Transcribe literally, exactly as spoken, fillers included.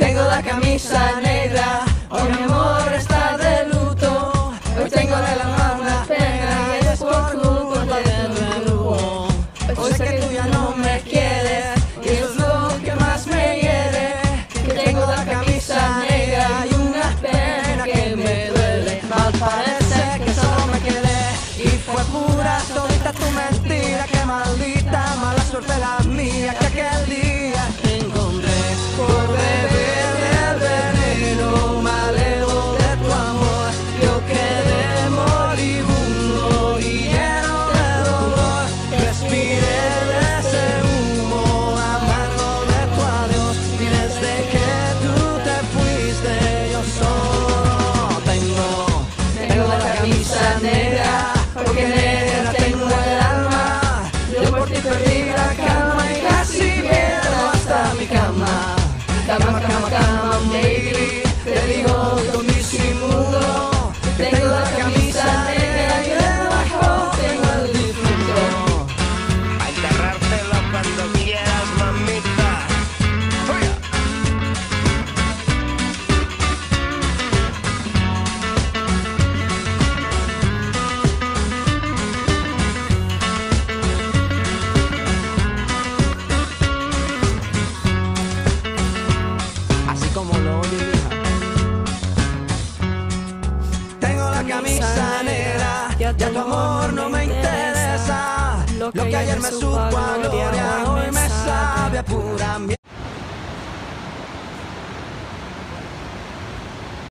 Tengo la camisa negra, hoy mi amor está de luto. Hoy tengo en el alma una pena y es por culpa de tu grupo. Hoy sé que tú ya no me quieres y eso es lo que más me hiere. Que tengo la camisa negra y una pena que me duele. Mal parece que solo me quedé y fue pura todita tu mentira. Qué maldita mala suerte la mía que aquel día te encontré por beber del veneno malevo de tu amor. Yo quedé moribundo y lleno de dolor. Respiré de ese humo amargo de tu adiós y desde que tú te fuiste yo solo tengo, tengo la camisa negra, porque negra tengo el alma. Yo por ti perdí la calma y casi pierdo hasta mi cama. Cama, cama, cama, baby, te digo con disimulo. Tengo la camisa negra y debajo tengo el difunto. A enterrártelo cuando quieras, mamita. ¡Fuera! Así como lo oye, hija. Tengo la camisa negra, ya tu amor no me interesa. Lo que ayer me supo a gloria, hoy me sabe a pura mierda.